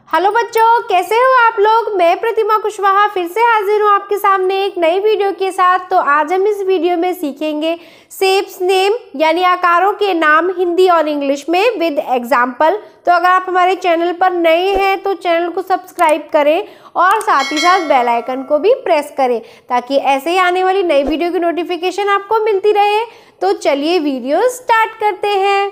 Hello बच्चों, कैसे हो आप लोग। मैं प्रतिमा कुशवाहा फिर से हाजिर हूँ आपके सामने एक नई वीडियो के साथ। तो आज हम इस वीडियो में सीखेंगे शेप्स नेम यानी आकारों के नाम हिंदी और इंग्लिश में विद एग्जाम्पल। तो अगर आप हमारे चैनल पर नए हैं तो चैनल को सब्सक्राइब करें और साथ ही साथ बेल आइकन को भी प्रेस करें ताकि ऐसे ही आने वाली नई वीडियो की नोटिफिकेशन आपको मिलती रहे। तो चलिए वीडियो स्टार्ट करते हैं।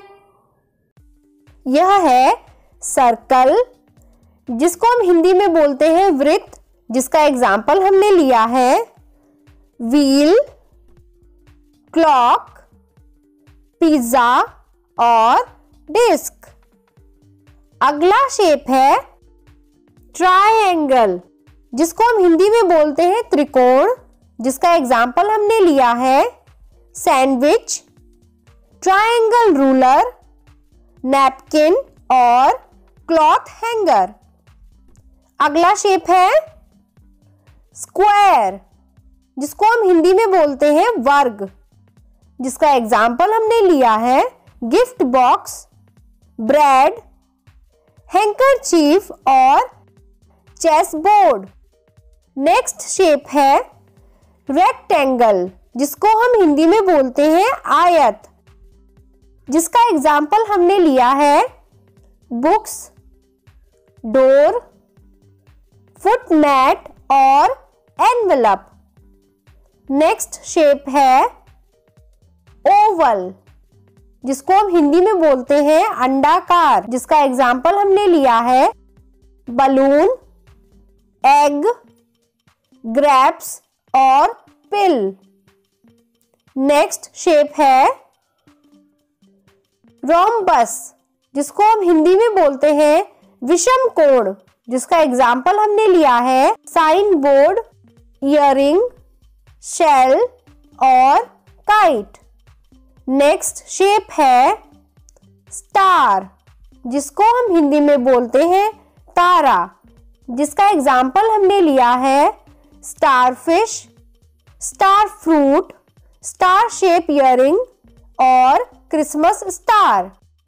यह है सर्कल, जिसको हम हिंदी में बोलते हैं वृत्त, जिसका एग्जाम्पल हमने लिया है व्हील, क्लॉक, पिज्जा और डिस्क। अगला शेप है ट्रायंगल, जिसको हम हिंदी में बोलते हैं त्रिकोण, जिसका एग्जाम्पल हमने लिया है सैंडविच, ट्रायंगल रूलर, नैपकिन और क्लॉथ हैंगर। अगला शेप है स्क्वायर, जिसको हम हिंदी में बोलते हैं वर्ग, जिसका एग्जाम्पल हमने लिया है गिफ्ट बॉक्स, ब्रेड, हैंकरचीफ और चेस बोर्ड। नेक्स्ट शेप है रेक्टेंगल, जिसको हम हिंदी में बोलते हैं आयत, जिसका एग्जाम्पल हमने लिया है बुक्स, डोर, फुट मैट और एनवेलप। नेक्स्ट शेप है ओवल, जिसको हम हिंदी में बोलते हैं अंडाकार, जिसका एग्जाम्पल हमने लिया है बलून, एग, ग्रेप्स और पिल। नेक्स्ट शेप है रोम्बस, जिसको हम हिंदी में बोलते हैं विषम कोण, जिसका एग्जाम्पल हमने लिया है साइन बोर्ड, इयररिंग, शेल और काइट। नेक्स्ट शेप है स्टार, जिसको हम हिंदी में बोलते हैं तारा, जिसका एग्जाम्पल हमने लिया है starfish, star fruit, star shape earring और क्रिसमस स्टार।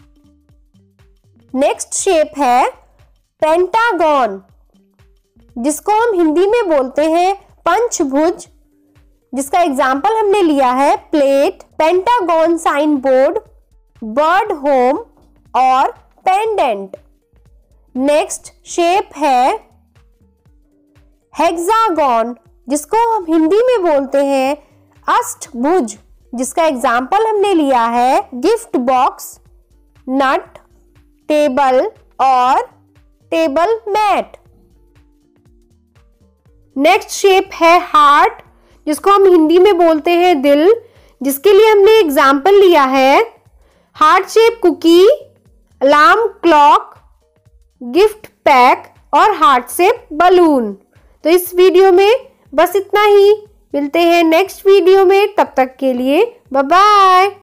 नेक्स्ट शेप है पेंटागन, जिसको हम हिंदी में बोलते हैं पंचभुज, जिसका एग्जाम्पल हमने लिया है plate, pentagon sign board, bird home और पेंडेंट। नेक्स्ट शेप है हेक्सागन, जिसको हम हिंदी में बोलते हैं अष्टभुज, जिसका एग्जाम्पल हमने लिया है गिफ्ट बॉक्स, नट, टेबल और टेबल मैट। नेक्स्ट शेप है हार्ट, जिसको हम हिंदी में बोलते हैं दिल, जिसके लिए हमने एग्जाम्पल लिया है heart shape cookie, alarm clock, gift pack और हार्ट शेप बलून। तो इस वीडियो में बस इतना ही, मिलते हैं नेक्स्ट वीडियो में, तब तक के लिए बाय बाय।